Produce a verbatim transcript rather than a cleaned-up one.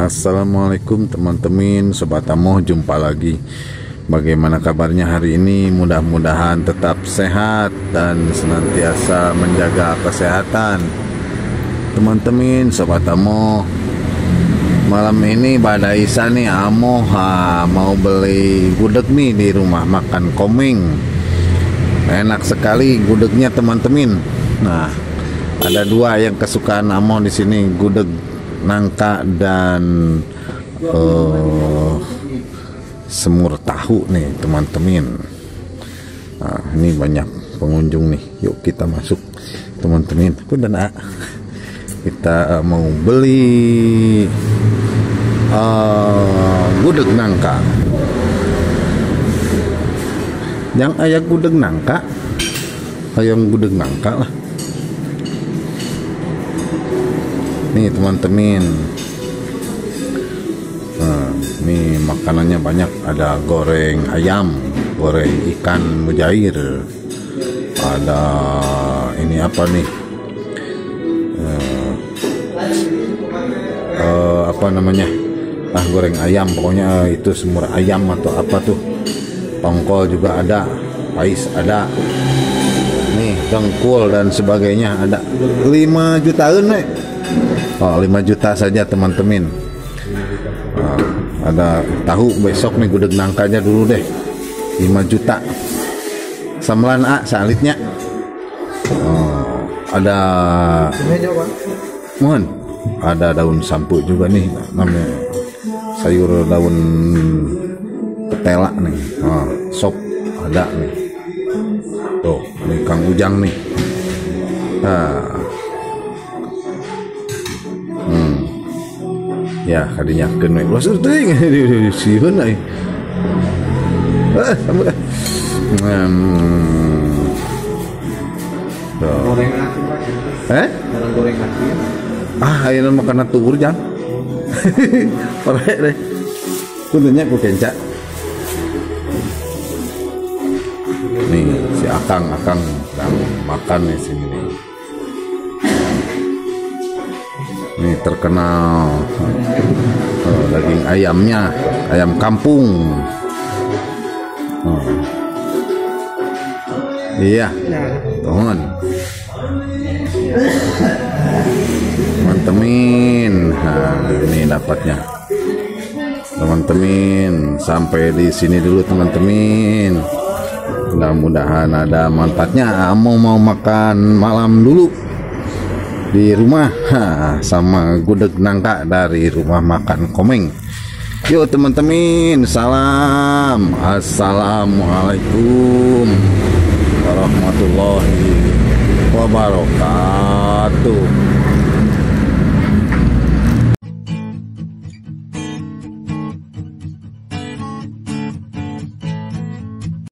Assalamualaikum teman-teman, Sobat Amoh, jumpa lagi. Bagaimana kabarnya hari ini? Mudah-mudahan tetap sehat dan senantiasa menjaga kesehatan. Teman-teman, Sobat Amoh, malam ini pada Isa nih Amoh ha, mau beli gudeg nih di rumah makan Komeng. Enak sekali gudegnya teman-teman. Nah, ada dua yang kesukaan Amoh di sini, gudeg nangka dan uh, semur tahu nih teman-teman. Nah, ini banyak pengunjung nih. Yuk kita masuk teman-teman. Udah, kita uh, mau beli uh, gudeg nangka. Yang ayah gudeg nangka, ayam gudeg nangka lah. Nih teman-teman, nah, nih makanannya banyak. Ada goreng ayam, goreng ikan mujair, ada ini apa nih, uh, uh, apa namanya, ah goreng ayam, pokoknya itu semur ayam atau apa tuh, tongkol juga ada, pais ada, nih dengkul dan sebagainya ada. Lima jutaan nih. Oh, lima juta saja teman-teman. Nah, ada tahu besok nih gudeg nangkanya dulu deh. lima juta. Samelan A salitnya. Oh, ada mohon. Ada daun sampu juga nih namanya. Sayur daun petela nih. Oh, sop ada nih. Tuh, ini Kang Ujang nih. Nah, ya kadinya kena ulas teuing sieun euy. Eh, sambut. Hmm. Goreng nasi. Eh? Goreng nasi. Ah, ayeuna makan tugur jang. Parah deh. Kudunya ku kenca. Nih, si Akang, Akang sedang makan di sini nih. Ini terkenal oh, daging ayamnya, ayam kampung. Oh. Iya, mohon teman-teman. Nah, ini dapatnya, teman-teman. Sampai di sini dulu teman-teman. Mudah-mudahan ada manfaatnya. Amoh mau makan malam dulu di rumah ha, sama gudeg nangka dari rumah makan Komeng. Yuk teman-teman, salam. Assalamualaikum warahmatullahi wabarakatuh.